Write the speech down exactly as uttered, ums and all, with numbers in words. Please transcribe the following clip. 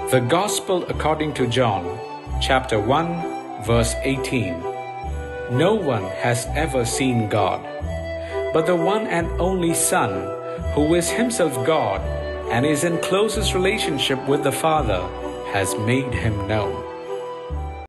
The Gospel according to John, chapter one, verse eighteen. No one has ever seen God, but the one and only Son, who is himself God and is in closest relationship with the Father, has made him known.